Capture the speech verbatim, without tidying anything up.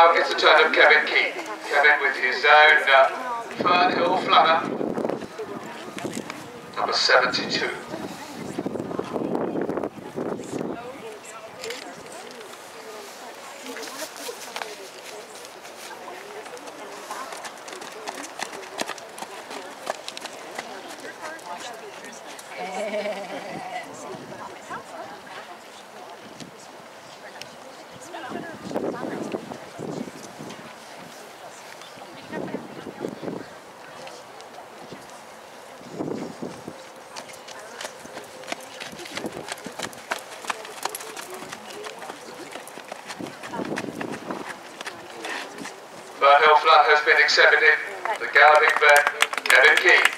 now gets the turn of Kevin Keane. Kevin with his own uh, Fernhill Flanner, number seventy-two. Fernhill Flat has been accepted. The galloping vet, Kevin Keane.